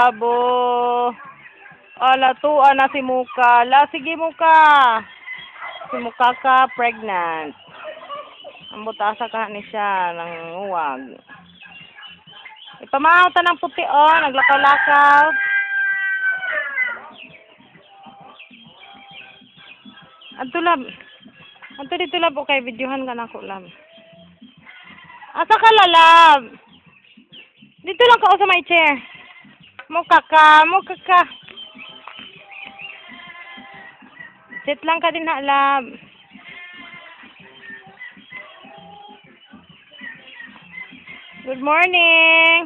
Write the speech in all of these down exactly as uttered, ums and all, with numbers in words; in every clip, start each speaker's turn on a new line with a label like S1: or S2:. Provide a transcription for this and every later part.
S1: pabo. Ala, tuwa na si Muka. La, sige Muka. Si Muka ka, pregnant. Ang butasa ka ni siya, ng uwag. Ipamahawta ng puti, oh. Naglakaw-lakaw. Adto lab. Adto dito lab, okay. Videohan ka na ko, lab. Asa ka, lalab? Dito lang ka, oh, sa my chair. Muka ka, muka ka. Sit lang ka din, ha, lab. Good morning.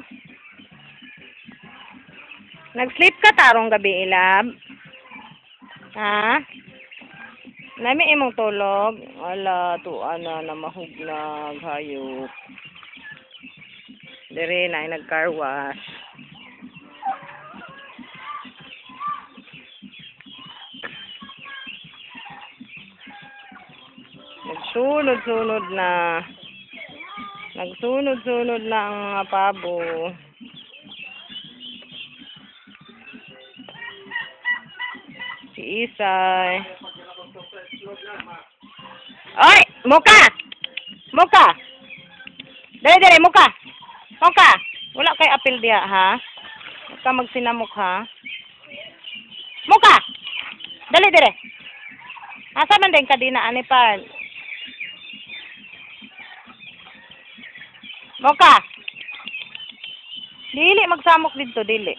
S1: Nag-sleep ka tarong gabi, lab? Ha? Nami imong tulog. Ala, tuwa na na mahuglag. Hayop. Dire na nag-car wash. Nagsunod-sunod na. Nagsunod-sunod na ang mga pabo. Si Isay. Oy! Muka! Muka! Dali, dali, Muka! Muka! Wala kay apil diya, ha? Huwag ka magsinamok, ha? Muka! Dali, dali! Asa man din ka di na, anipan? Muka! Dili, magsamok dito, dili.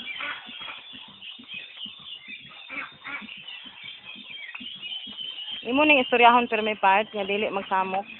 S1: Imo ning istoryahon pero may part nga dili magsamok.